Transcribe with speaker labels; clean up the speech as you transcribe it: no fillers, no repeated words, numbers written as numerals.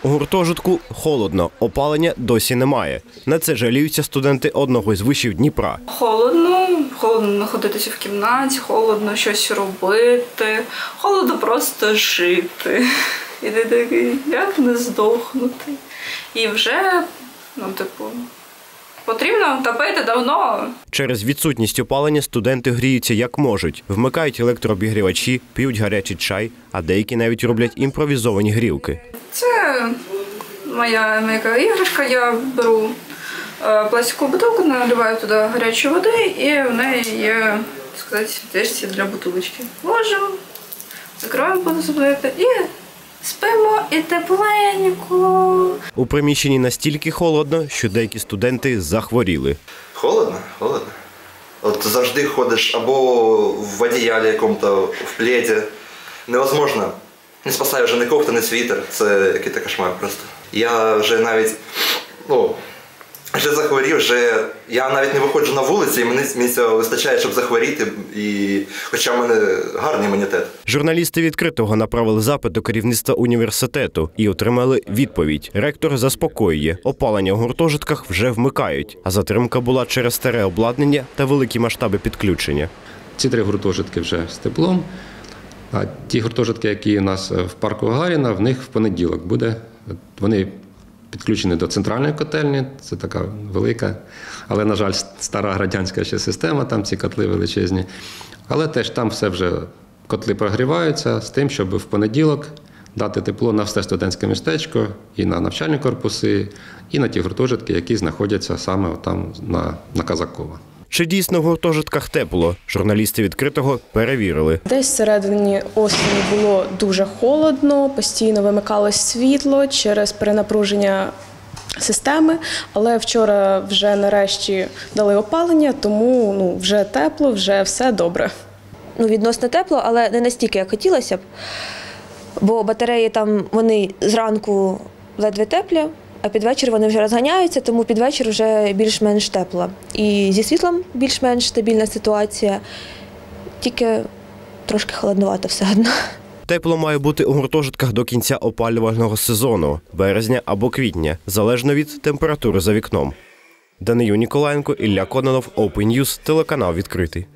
Speaker 1: У гуртожитку холодно, опалення досі немає. На це жаліються студенти одного із вишів Дніпра.
Speaker 2: Холодно знаходитися в кімнаті, холодно щось робити, холодно просто жити. І ти такий, як не здохнути. І вже, потрібно топити давно.
Speaker 1: Через відсутність опалення студенти гріються як можуть. Вмикають електрообігрівачі, п'ють гарячий чай, а деякі навіть роблять імпровізовані грілки.
Speaker 2: Це моя іграшка. Я беру пластикову бутилку, наливаю туди гарячої води і в неї є, дверці для бутилочки. Ложимо, закриваємо позаблити і спимо і тепленько.
Speaker 1: У приміщенні настільки холодно, що деякі студенти захворіли.
Speaker 3: Холодно. От завжди ходиш або в одіялі якому-то, в пледі. Невозможно. Не спасає вже ні кофта, ні світер. Це який-то кошмар просто. Я вже навіть, вже захворів, я навіть не виходжу на вулицю, і мені цього вистачає, щоб захворіти, хоча в мене гарний імунітет.
Speaker 1: Журналісти «Відкритого» направили запит до керівництва університету і отримали відповідь. Ректор заспокоює, опалення у гуртожитках вже вмикають, а затримка була через старе обладнання та великі масштаби підключення.
Speaker 4: Ці 3 гуртожитки вже з теплом, а ті гуртожитки, які у нас в парку Гагаріна, в них в понеділок буде, вони підключені до центральної котельні, це така велика, але, на жаль, стара радянська ще система, там ці котли величезні. Але теж там все вже, котли прогріваються з тим, щоб в понеділок дати тепло на все студентське містечко, і на навчальні корпуси, і на ті гуртожитки, які знаходяться саме там на Казакова.
Speaker 1: Чи дійсно в гуртожитках тепло? Журналісти «Відкритого» перевірили.
Speaker 5: Десь всередині осені було дуже холодно, постійно вимикалось світло через перенапруження системи, але вчора вже нарешті дали опалення, тому вже тепло, вже все добре.
Speaker 6: Відносно тепло, але не настільки, як хотілося б, бо батареї там, вони зранку ледве теплі, а під вечір вони вже розганяються, тому під вечір вже більш-менш тепло. І зі світлом більш-менш стабільна ситуація, тільки трошки холоднувато все одно.
Speaker 1: Тепло має бути у гуртожитках до кінця опалювального сезону – березня або квітня, залежно від температури за вікном. Данию Ніколаєнко, Ілля Кононов, Open News, телеканал «Відкритий».